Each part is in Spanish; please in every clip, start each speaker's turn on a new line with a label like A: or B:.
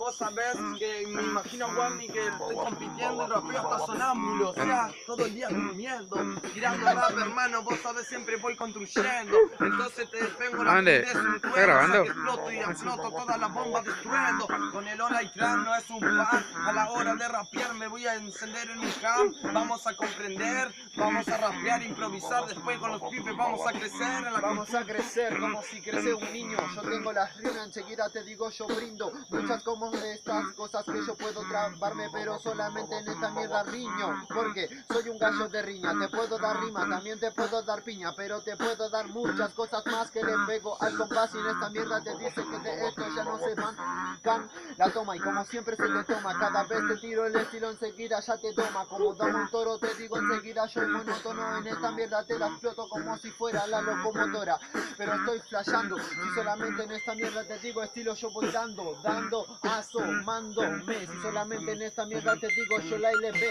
A: vos sabés que me imagino, Warney, que estoy compitiendo y rapeo hasta sonámbulo. O sea, todo el día durmiendo, tirando rap, hermano, vos sabés, siempre voy construyendo. Entonces te vengo la fluidez, un trueno,
B: grabando?
A: que exploto y exploto todas las bombas destruyendo. Con el Ola y Clan no es un fan, a la hora de rapear me voy a encender en un camp. Vamos a comprender, vamos a rapear, improvisar, después con los pibes vamos a crecer en la
C: Vamos a crecer como si crece un niño. Yo tengo las rimas, enseguida te digo yo brindo. Muchas como estas cosas que yo puedo trabarme, pero solamente en esta mierda riño. Porque soy un gallo de riña, te puedo dar rima, también te puedo dar piña, pero te puedo dar muchas cosas más que le pego al compás. Y en esta mierda te dice que de esto ya no se van. La toma y como siempre se le toma, cada vez te tiro el estilo, enseguida ya te toma. Como dame un toro te digo enseguida yo monótono, en esta mierda te la exploto como si fuera la locomotora. Pero estoy flasheando, si solamente en esta mierda te digo estilo yo voy dando, asomándome. Si solamente en esta mierda te digo yo la LB.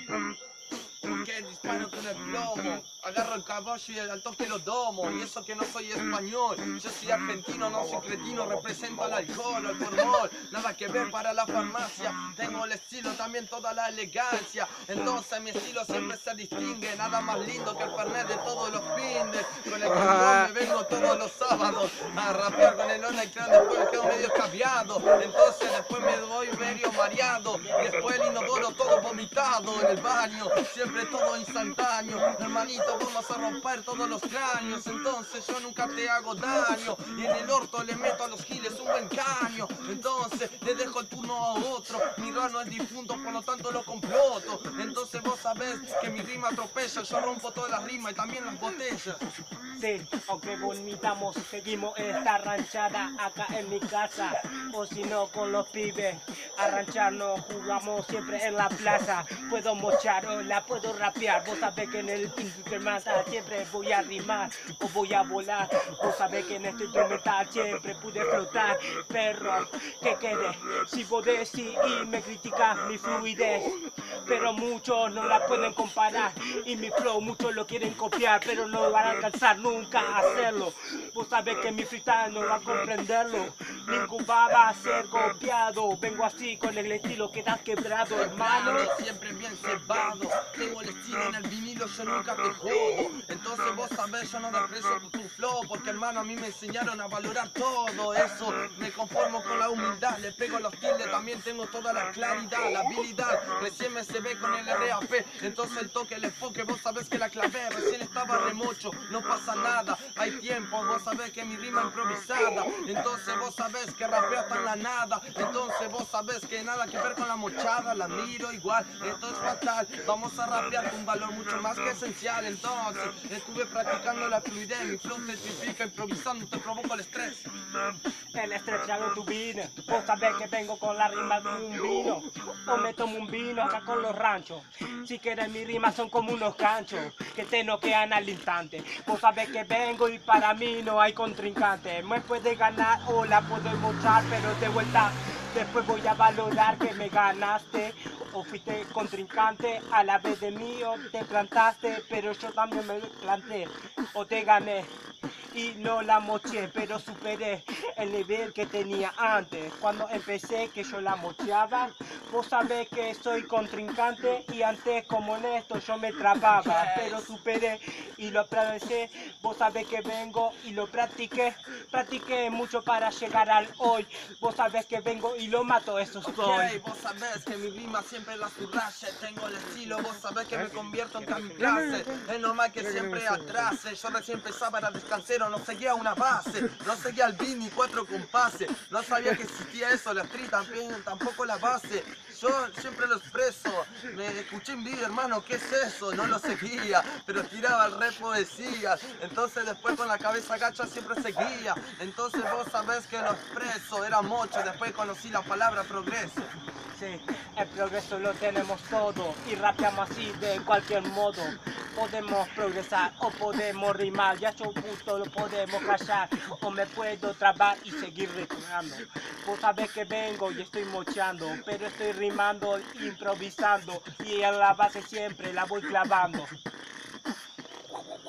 A: que disparo con el plomo, agarro el caballo y al toque lo domo. Y eso que no soy español, yo soy argentino, no soy cretino, represento al alcohol, al formol, nada que ver para la farmacia. Tengo el estilo, también toda la elegancia, entonces mi estilo siempre se distingue. Nada más lindo que el Fernet de todos los fines. Con el control me vengo todos los sábados a rapear con el Ola y Clan, después me quedo medio escabiado. Entonces después me voy medio mareado, y después el inodoro todo vomitado en el baño, siempre todo instantáneo. Hermanito, vamos a romper todos los cráneos, entonces yo nunca te hago daño. Y en el orto le meto a los giles un buen caño, entonces le dejo el turno a otro. Mi rano es difunto, por lo tanto lo comploto. Entonces vos sabés que mi rima atropella, yo rompo todas las rimas y también las botellas.
D: Sí, aunque vomitamos, seguimos esta ranchada acá en mi casa. O si no, con los pibes, a rancharnos, jugamos siempre en la plaza. Puedo mochar o la puedo rapear. Vos sabés que en el instrumental siempre voy a rimar o voy a volar. Vos sabés que en este instrumental siempre pude flotar. Perro, que quede, si vos decís y me criticas mi fluidez. Pero muchos no la pueden comparar y mi flow muchos lo quieren copiar, pero no van a alcanzar nunca a hacerlo. Vos sabés que mi freestyle no va a comprenderlo, ningún va a ser copiado. Vengo así con el estilo que estás quebrado, hermano.
A: Siempre bien cebado, tengo el estilo en el vinilo, yo nunca te jodo. Entonces vos sabés, yo no desprecio tu flow, porque hermano a mí me enseñaron a valorar todo eso. Me conformo con la humildad, le pego los tildes, también tengo toda la claridad, la habilidad. Recién me se ve con el RAP, entonces el toque, el enfoque, vos sabés que la clavé. Recién estaba remocho, no pasa nada, hay tiempo, vos sabés que mi rima improvisada. Entonces vos sabés que rapeo hasta en la nada. Entonces vos sabés que nada que ver con la mochada, la miro igual, esto es fatal. Vamos a rapear con un valor mucho más que esencial. Entonces estuve practicando la fluidez, mi flow te triplica, improvisando te provoco el estrés.
D: El estrés ya lo tuvine, vos sabés que vengo con la rima de un vino. O me tomo un vino acá con los ranchos. Si quieres mis rimas son como unos canchos que te noquean al instante. Vos sabés que vengo y para mí no hay contrincante. Me puedes ganar o la puedo mochar, pero de vuelta después voy a valorar que me ganaste o fuiste contrincante a la vez de mí o te plantaste, pero yo también me planté o te gané y no la moché, pero superé el nivel que tenía antes. Cuando empecé que yo la mocheaba, vos sabés que soy contrincante y antes como en esto yo me trababa, pero superé y lo atravesé. Vos sabés que vengo y lo practiqué mucho para llegar al hoy. Vos sabés que vengo y lo mato, eso soy.
A: Ok, vos sabés que mi rima siempre la subraye, tengo el estilo, vos sabés que me convierto en kamikaze. Es normal que siempre atrase, yo recién empezaba era descansero, no seguía una base, no seguía el beat ni 4 compases, no sabía que existía eso, la street también, tampoco la base. Yo siempre lo expreso, me escuché en video, hermano, ¿qué es eso? No lo seguía, pero tiraba el re poesía. Entonces después con la cabeza gacha siempre seguía. Entonces vos sabés que lo expreso, era mocho, después conocí la palabra progreso.
D: Sí, el progreso lo tenemos todo y rapeamos así de cualquier modo. Podemos progresar o podemos rimar, ya yo justo lo podemos callar o me puedo trabar y seguir rimando. Vos sabés que vengo y estoy mochando, pero estoy rimando, improvisando y en la base siempre la voy clavando.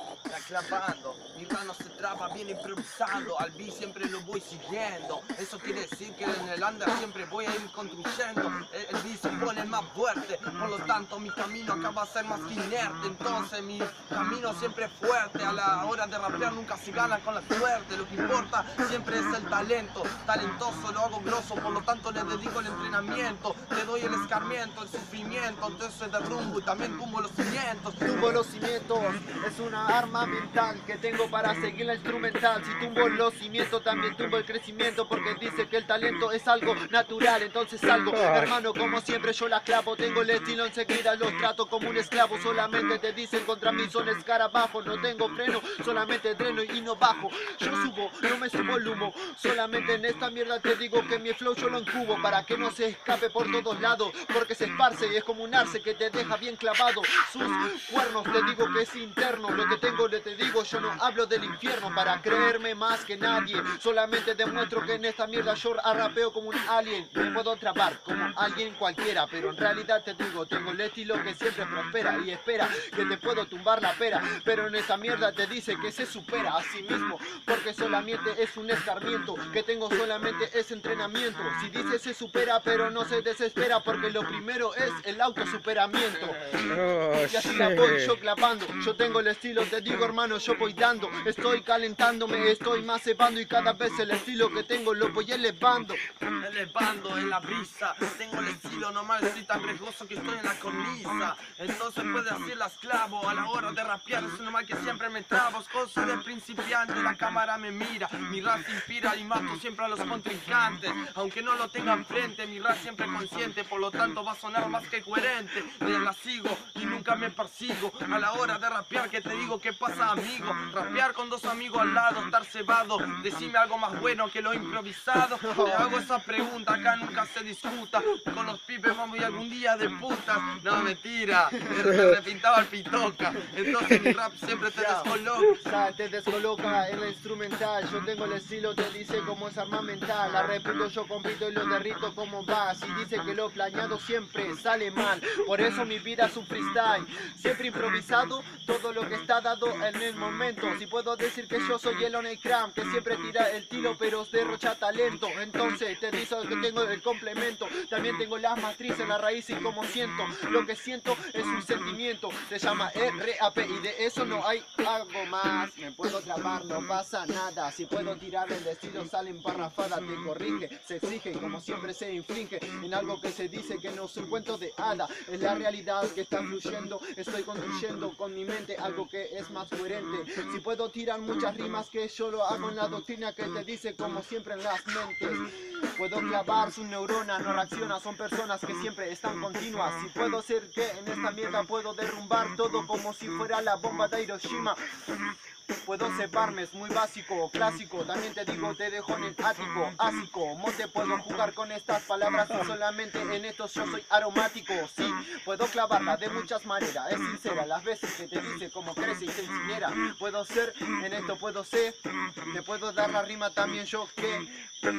A: clavando, mi mano se traba, viene improvisando, al beat siempre lo voy siguiendo, eso quiere decir que en el under siempre voy a ir construyendo, el beat se pone más fuerte, por lo tanto mi camino acaba a ser más inerte, entonces mi camino siempre es fuerte, a la hora de rapear nunca se gana con la suerte, lo que importa siempre es el talento, talentoso lo hago grosso, por lo tanto le dedico el entrenamiento, le doy el escarmiento, el sufrimiento, entonces derrumbo y también tumbo los cimientos.
C: Tumbo los cimientos, es una arma mental que tengo para seguir la instrumental. Si tumbo los cimientos también tumbo el crecimiento, porque dice que el talento es algo natural, entonces salgo, hermano, como siempre yo la clavo, tengo el estilo enseguida, los trato como un esclavo, solamente te dicen contra mí son escarabajos, no tengo freno, solamente dreno y no bajo, yo subo, no me subo el humo, solamente en esta mierda te digo que mi flow yo lo encubo, para que no se escape por todos lados, porque se esparce y es como un arce que te deja bien clavado, sus cuernos te digo que es interno, lo que tengo te digo, yo no hablo del infierno para creerme más que nadie, solamente demuestro que en esta mierda yo rapeo como un alien, me puedo atrapar como alguien cualquiera, pero en realidad te digo, tengo el estilo que siempre prospera y espera que te puedo tumbar la pera, pero en esta mierda te dice que se supera a sí mismo, porque solamente es un escarmiento, que tengo solamente ese entrenamiento, si dice se supera pero no se desespera, porque lo primero es el autosuperamiento, y así la voy yo clavando, yo tengo el estilo, te digo hermano, yo voy dando, estoy calentándome, estoy más cebando y cada vez el estilo que tengo lo voy elevando
A: En la brisa, tengo el estilo normal, estoy tan riesgoso que estoy en la cornisa, entonces puede hacer la esclavo, a la hora de rapear es normal que siempre me trabo, es cosa de principiante, la cámara me mira, mi rap inspira y mato siempre a los contrincantes, aunque no lo tenga enfrente, mi rap siempre consciente, por lo tanto va a sonar más que coherente, la sigo y nunca me persigo, a la hora de rapear que te digo qué pasa amigo, rapear con dos amigos al lado, estar cebado, decime algo más bueno que lo improvisado, te hago esa pregunta, acá nunca se discuta, con los pibes vamos y algún día de putas, no mentira, me repintaba el pitoca, entonces mi rap siempre te descoloca.
C: Te descoloca en la instrumental, yo tengo el estilo, te dice como es arma mental, la repito, yo compito y lo derrito como va, si dice que lo planeado siempre sale mal, por eso mi vida es un freestyle, siempre improvisado, todo lo que está dado en el momento, si puedo decir que yo soy el Onecram, que siempre tira el tiro pero derrocha talento, entonces te dice que tengo el complemento, también tengo las matrices, la raíz y como siento, lo que siento es un sentimiento, se llama RAP y de eso no hay algo más, me puedo trapar, no pasa nada, si puedo tirar el estilo sale en parrafada, te corrige, se exige y como siempre se inflige en algo que se dice que no es un cuento de hada, es la realidad que está fluyendo, estoy construyendo con mi mente algo que es más coherente, si puedo tirar muchas rimas que yo lo hago en la doctrina que te dice como siempre en las mentes, puedo clavar sus neuronas, no reacciona, son personas que siempre están continuas, si puedo ser que en esta mierda puedo derrumbar todo como si fuera la bomba de Hiroshima. Puedo ceparme, es muy básico, clásico, también te digo, te dejo en el ático, ácico, mote puedo jugar con estas palabras y solamente en estos yo soy aromático, sí, puedo clavarla de muchas maneras, es sincera, las veces que te dice cómo crece y se incinera, puedo ser, en esto puedo ser, te puedo dar la rima también yo que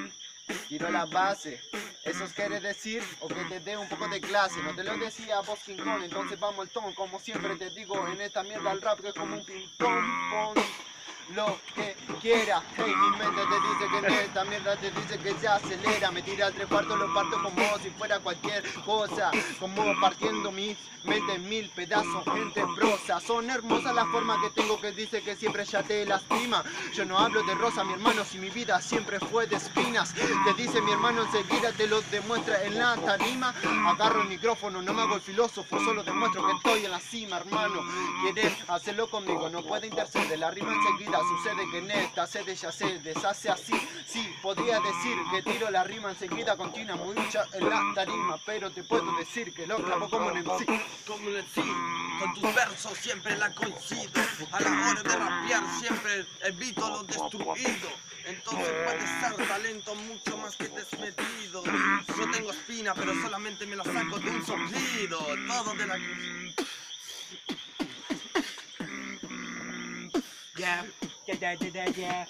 C: tiro la base, eso quiere decir, o que te dé un poco de clase, no te lo decía vos King Kong, entonces vamos el ton, como siempre te digo, en esta mierda el rap que es como un ping pong, pon lo que quiera, hey, mi mente te dice que en esta mierda te dice que se acelera, me tira al 3/4, lo parto como si fuera cualquier cosa, como partiendo mi mente en mil pedazos, entre prosa, son hermosas las formas que tengo que dice que siempre ya te lastima, yo no hablo de rosa mi hermano, si mi vida siempre fue de espinas, te dice mi hermano enseguida te lo demuestra en la tarima, agarro el micrófono, no me hago el filósofo, solo demuestro que estoy en la cima hermano, quieres hacerlo conmigo, no puede interceder, la rima enseguida sucede que en esta sede ya se deshace así, sí, podría decir que tiro la rima enseguida continua muy mucha en la tarima, pero te puedo decir que lo clavo como en MC.
A: Como en sí, con tus versos siempre la coincido, a la hora de rapear siempre evito lo destruido, entonces puede ser talento mucho más que desmedido, yo tengo espina pero solamente me la saco de un soplido, todo de la...
D: Yeah, yeah.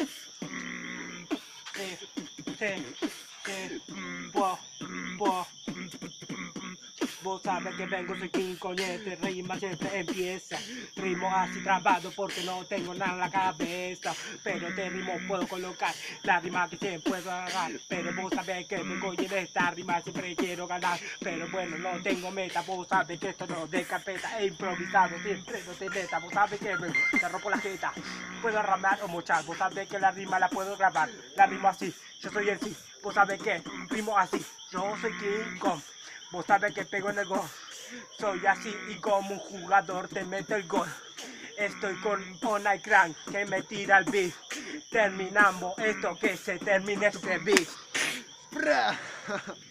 D: Sí, buah. Vos sabes que vengo, soy King Coñete, rima siempre empieza. Rimo así trabado porque no tengo nada en la cabeza. Pero te rimo puedo colocar la rima que siempre puedo agarrar. Pero vos sabés que me coñe de esta rima siempre quiero ganar. Pero bueno, no tengo meta, vos sabés que esto no de carpeta. He improvisado, siempre no te meta. Vos sabés que me te rompo la jeta. Puedo ramar o mochar, vos sabés que la rima la puedo grabar. La rimo así, yo soy el sí. Vos sabés que rimo así, yo soy King Kong. Vos sabés que pego en el gol. Soy así y como un jugador te mete el gol. Estoy con Onai Crank que me tira el beat. Terminamos esto, que se termine este beat.
C: ¡Pra!